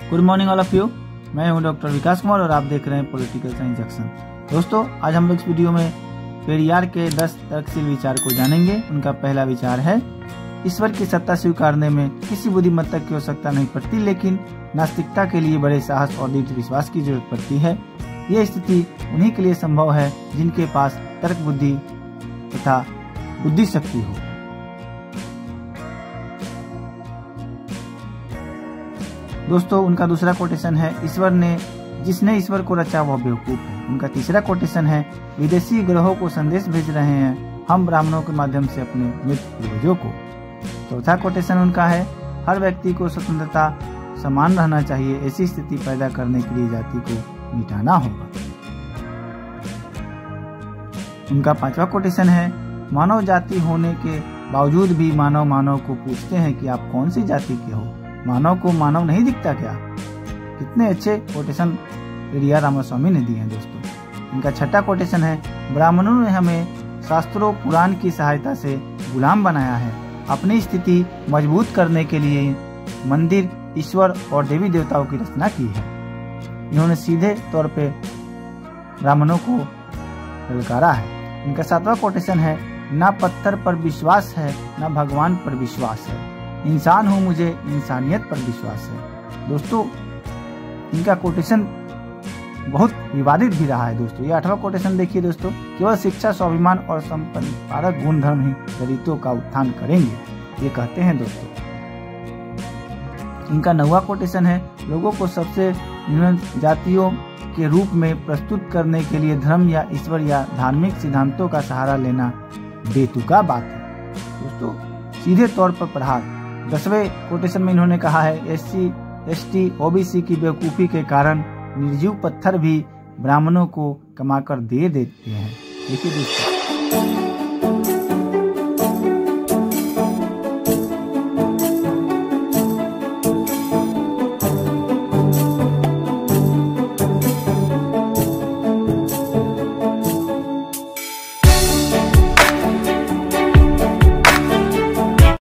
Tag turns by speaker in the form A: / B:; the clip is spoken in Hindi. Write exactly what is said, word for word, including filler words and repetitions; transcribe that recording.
A: Good morning all of you. मैं हूं डॉक्टर विकास कुमार और आप देख रहे हैं पॉलिटिकल साइंस जंक्शन। दोस्तों, आज हम लोग इस वीडियो में पेरियार के दस तर्कशील विचार को जानेंगे। उनका पहला विचार है, ईश्वर की सत्ता स्वीकारने में किसी बुद्धिमत्ता की आवश्यकता नहीं पड़ती, लेकिन नास्तिकता के लिए बड़े साहस और दृढ़ विश्वास की जरूरत पड़ती है। यह स्थिति उन्हीं के लिए संभव है जिनके पास तर्क बुद्धि तथा बुद्धि शक्ति हो। दोस्तों, उनका दूसरा कोटेशन है, ईश्वर ने जिसने ईश्वर को रचा वह बेवकूफ है। उनका तीसरा कोटेशन है, विदेशी ग्रहों को संदेश भेज रहे हैं हम ब्राह्मणों के माध्यम से अपने मृत पूर्वजों को। चौथा कोटेशन उनका है, हर व्यक्ति को स्वतंत्रता समान रहना चाहिए, ऐसी स्थिति पैदा करने के लिए जाति को मिटाना होगा। उनका पांचवा कोटेशन है, मानव जाति होने के बावजूद भी मानव मानव को पूछते हैं कि आप कौन सी जाति के हो। मानव को मानव नहीं दिखता क्या? कितने अच्छे कोटेशन पेरियार रामास्वामी ने दिए हैं दोस्तों। इनका छठा कोटेशन है, ब्राह्मणों ने हमें शास्त्रों पुराण की सहायता से गुलाम बनाया है। अपनी स्थिति मजबूत करने के लिए मंदिर, ईश्वर और देवी देवताओं की रचना की है। इन्होंने सीधे तौर पे ब्राह्मणों को ललकारा है। इनका सातवां कोटेशन है, ना पत्थर पर विश्वास है ना भगवान पर विश्वास है, इंसान हूँ मुझे इंसानियत पर विश्वास है। दोस्तों, इनका कोटेशन बहुत विवादित भी रहा है दोस्तों। ये आठवां कोटेशन देखिए दोस्तों, केवल शिक्षा, स्वाभिमान और संपन्नकारक गुण धर्म ही दलितों का उत्थान करेंगे, ये कहते हैं दोस्तों। इनका नौवां कोटेशन है, लोगों को सबसे न्यून जातियों के रूप में प्रस्तुत करने के लिए धर्म या ईश्वर या धार्मिक सिद्धांतों का सहारा लेना बेतुका बात है। दोस्तों, सीधे तौर पर प्रहार। दसवें कोटेशन में इन्होंने कहा है, S C S T OBC की बेवकूफ़ी के कारण निर्जीव पत्थर भी ब्राह्मणों को कमाकर दे देते हैं। देखिए दोस्तों,